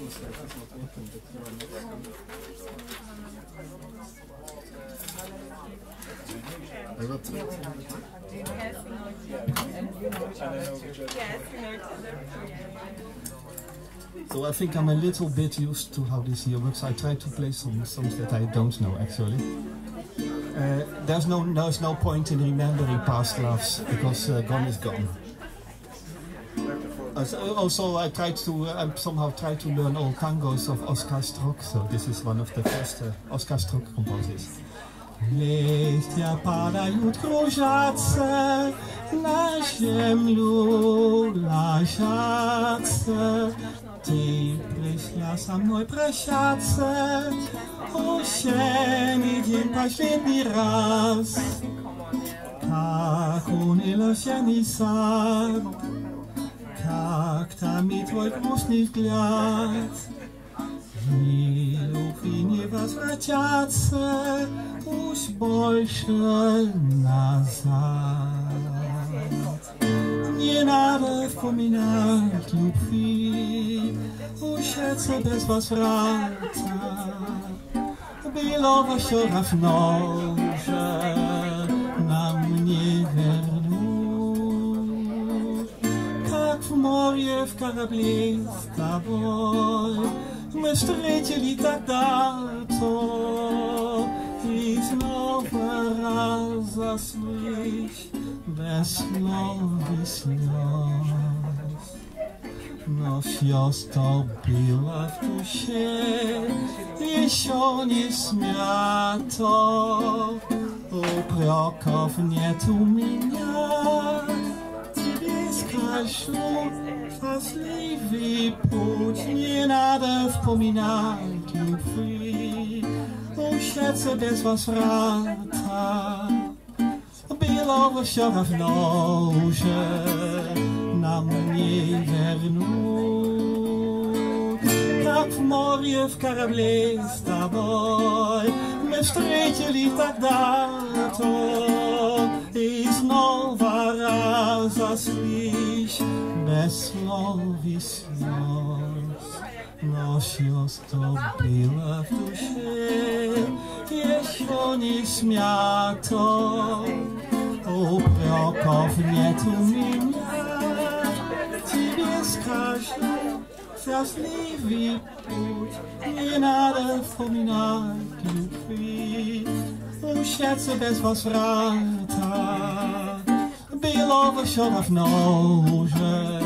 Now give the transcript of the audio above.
So I think I'm a little bit used to how this here works. I try to play some songs that I don't know actually. There's no point in remembering past loves because gone is gone. Also, I somehow tried to learn all tangos of Oskar Strok. So this is one of the first Oskar Strok composers. Liścia padają krużace na ziemiu, na siatce. Ty przyszła sa mną prasiace, осенний день последний раз, как уныло осенний сад, как томит твой грустный взгляд. Ни любви не возвратятся, пусть больше назад. Не надо вспоминать любви, ущаться без возврата. Было все равно уже нам не вернуть. Как в море в корабле с тобой мы встретили тогда-то и снова разошлись без слов и слез. Но все, что было в душе, еще не смято. Упреков нет у меня, тебе скажу, счастливый путь. Не надо вспоминать любви, ущаться без возврата. Было все равно уже нам не вернуть. Как в море в корабле с тобой мы встретили тогда-то и снова разошлись без слов и слез. Но все, что было в душе, еще не смято. Упреков нет у меня, тебе скажу, счастливый путь. Не надо вспоминать любви, ущаться без возврата. Было все равно уже